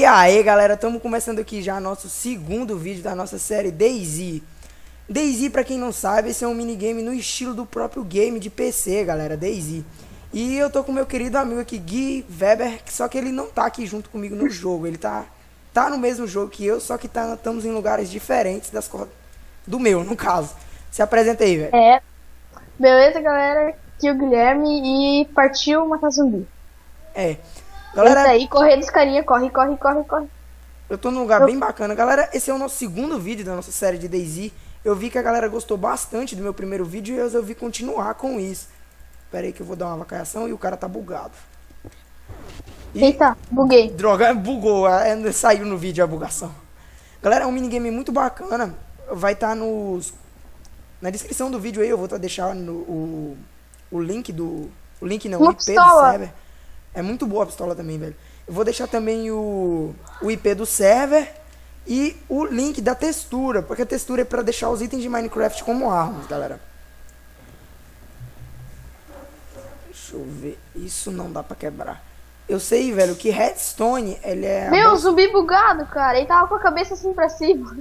aí, galera, estamos começando aqui já nosso segundo vídeo da nossa série DayZ. DayZ, pra quem não sabe, esse é um minigame no estilo do próprio game de PC, galera, DayZ. E eu tô com meu querido amigo aqui, Gui Weber, só que ele não tá aqui junto comigo no jogo. Ele tá no mesmo jogo que eu, só que estamos em lugares diferentes do meu, no caso. Se apresenta aí, velho. Beleza, galera? Aqui é o Guilherme e partiu matar zumbi. Galera, Esse aí, correr dos carinha, corre. eu tô num lugar bem bacana. Galera, esse é o nosso segundo vídeo da nossa série de DayZ. Eu vi que a galera gostou bastante do meu primeiro vídeo e eu resolvi continuar com isso. Pera aí que eu vou dar uma avacalhação e o cara tá bugado. Eita, buguei. Droga, bugou, saiu no vídeo a bugação. Galera, é um minigame muito bacana. Vai estar na descrição do vídeo aí, eu vou deixar o link do... O link não, o IP do server. É muito boa a pistola também, velho. Eu vou deixar também o IP do server e o link da textura, porque a textura é pra deixar os itens de Minecraft como armas, galera. Deixa eu ver. Isso não dá pra quebrar. Eu sei, velho, que Redstone, ele é... Meu, zumbi bugado, cara. Ele tava com a cabeça assim pra cima.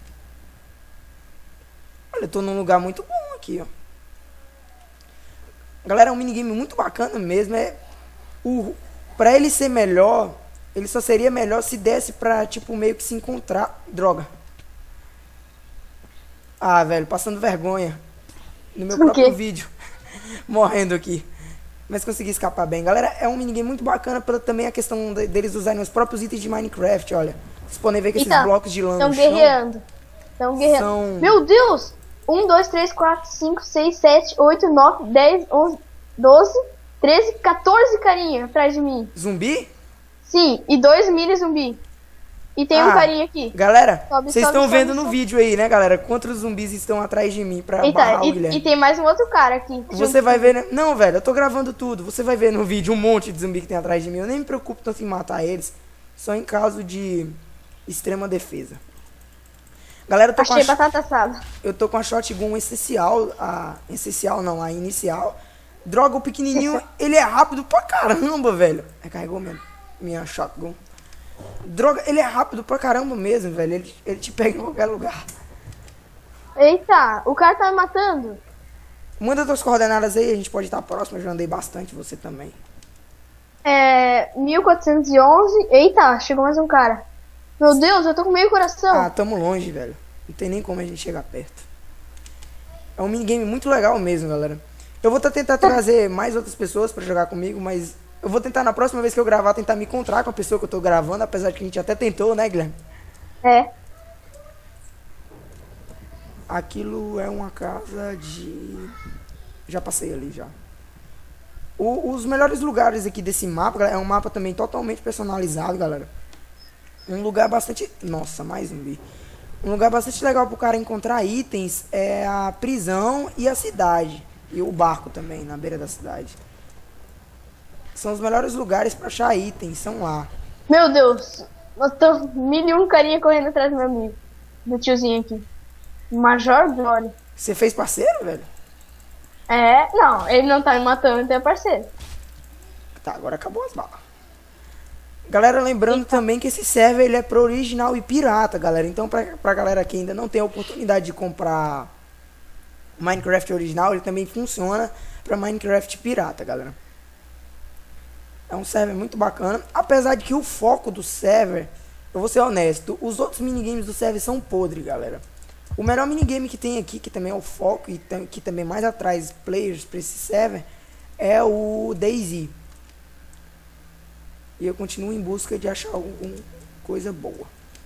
Olha, eu tô num lugar muito bom aqui, ó. Galera, é um minigame muito bacana mesmo. Pra ele ser melhor, ele só seria melhor se desse pra, tipo, meio que se encontrar. Droga. Ah, velho, passando vergonha no meu próprio vídeo. Morrendo aqui. Mas consegui escapar bem. Galera, é um minigame muito bacana pela também a questão deles usarem os próprios itens de Minecraft, olha. Vocês podem ver que esses blocos de lã no chão... Estão guerreando. Meu Deus! 1, 2, 3, 4, 5, 6, 7, 8, 9, 10, 11, 12, 13, 14 carinha atrás de mim. Zumbi? Sim, e 2 mini zumbi. E tem um carinha aqui. Galera, vocês estão vendo no vídeo aí, né, galera? Quantos zumbis estão atrás de mim pra barrar o Guilherme. E tem mais um outro cara aqui. Você vai ver... Né? Não, velho, eu tô gravando tudo. Você vai ver no vídeo um monte de zumbi que tem atrás de mim. Eu nem me preocupo tanto em matar eles. Só em caso de extrema defesa. Galera, eu tô Achei batata assada. Eu tô com a shotgun essencial. Essencial não, a inicial. Droga, o pequenininho, ele é rápido pra caramba, velho. Carregou mesmo minha shotgun. Droga, ele é rápido pra caramba mesmo, velho. Ele te pega em qualquer lugar. Eita, o cara tá me matando. Manda tuas coordenadas aí, a gente pode estar próximo. Eu já andei bastante, você também. 1411. Eita, chegou mais um cara. Meu Deus, eu tô com meio coração. Ah, tamo longe, velho. Não tem nem como a gente chegar perto. É um minigame muito legal mesmo, galera. Eu vou tentar trazer mais outras pessoas pra jogar comigo, mas eu vou tentar na próxima vez que eu gravar, tentar me encontrar com a pessoa que eu tô gravando, apesar de que a gente até tentou, né, Guilherme? Aquilo é uma casa de... Já passei ali, já. Os melhores lugares aqui desse mapa, galera, é um mapa também totalmente personalizado, galera. Um lugar bastante... Nossa, mais zumbi. Um lugar bastante legal pro cara encontrar itens é a prisão e a cidade. E o barco também, na beira da cidade. São os melhores lugares pra achar itens, são lá. Meu Deus, eu tô 1001 carinha correndo atrás do meu amigo. Do tiozinho aqui. Major Glória. Você fez parceiro, velho? Não, ele não tá me matando, então é parceiro. Tá, agora acabou as balas. Galera, lembrando também que esse server ele é pro original e pirata, galera. Então, pra galera que ainda não tem a oportunidade de comprar Minecraft original, ele também funciona pra Minecraft pirata, galera. É um server muito bacana. Apesar de que o foco do server, eu vou ser honesto, os outros minigames do server são podres, galera. O melhor minigame que tem aqui, que também é o foco e que também mais atrás players pra esse server, é o DayZ. E eu continuo em busca de achar alguma coisa boa.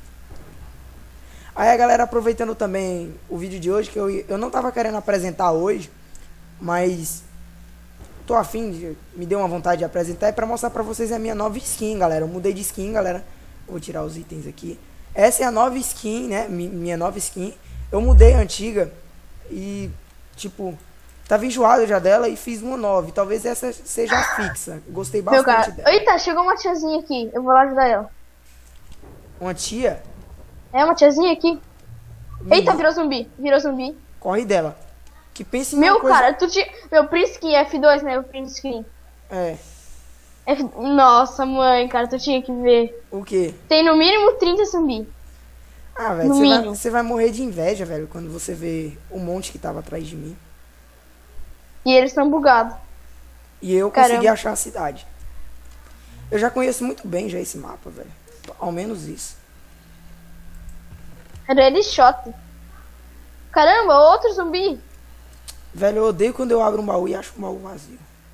Aí, galera, aproveitando também o vídeo de hoje, que eu não tava querendo apresentar hoje, mas tô afim, me deu uma vontade de apresentar, é pra mostrar pra vocês a minha nova skin, galera. Eu mudei de skin, galera. Vou tirar os itens aqui. Essa é a nova skin, né? Minha nova skin. Eu mudei a antiga e, tipo... Tava enjoado já dela e fiz uma nova. Talvez essa seja a fixa. Gostei bastante dela. Eita, chegou uma tiazinha aqui. Eu vou lá ajudar ela. Uma tia? É, uma tiazinha aqui. Eita, virou zumbi. Virou zumbi. Corre dela. Que pense em Meu, uma coisa... cara, Meu, print skin F2, né? O print skin. Nossa, mãe, cara, tu tinha que ver. O quê? Tem no mínimo 30 zumbi. Ah, velho, você vai morrer de inveja, velho, quando você vê o monte que tava atrás de mim. E eles estão bugados. E eu consegui achar a cidade. Eu já conheço muito bem já esse mapa, velho. Ao menos isso. Red Shot. Caramba, outro zumbi. Velho, eu odeio quando eu abro um baú e acho um baú vazio.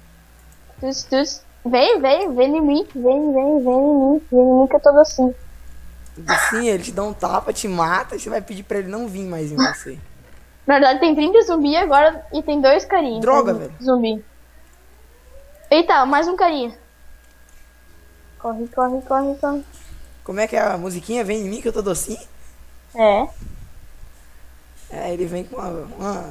Vem em mim. Vem em mim que eu tô assim. Assim, ele te dá um tapa, te mata e você vai pedir pra ele não vir mais em você. Na verdade tem 30 zumbi agora e tem 2 carinhas. Droga, velho. Zumbi. Eita, mais um carinha. Corre. Como é que é a musiquinha? Vem em mim que eu tô docinho? É. É, ele vem com uma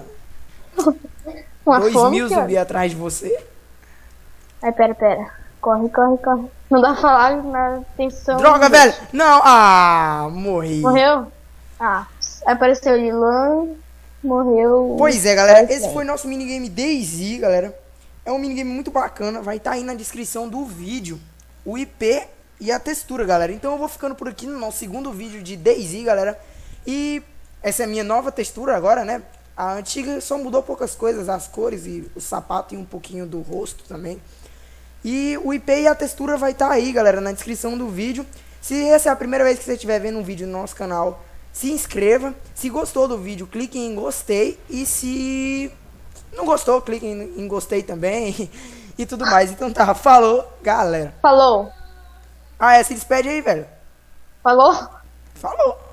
2.000 zumbi atrás de você. Ai, pera. Corre. Não dá pra falar na atenção. Droga, velho! Não! Ah, morri. Morreu? Ah, apareceu o Lilan. Morreu. Pois é, galera. Esse foi nosso minigame DayZ, galera. É um minigame muito bacana. Vai estar aí na descrição do vídeo o IP e a textura, galera. Então eu vou ficando por aqui no nosso segundo vídeo de DayZ, galera. E essa é a minha nova textura agora, né? A antiga só mudou poucas coisas, as cores e o sapato e um pouquinho do rosto também. E o IP e a textura vai estar aí, galera, na descrição do vídeo. Se essa é a primeira vez que você estiver vendo um vídeo no nosso canal, se inscreva. Se gostou do vídeo, clique em gostei. E se não gostou, clique em gostei também. E tudo mais. Então tá, falou, galera. Falou. Ah, se despede aí, velho. Falou. Falou.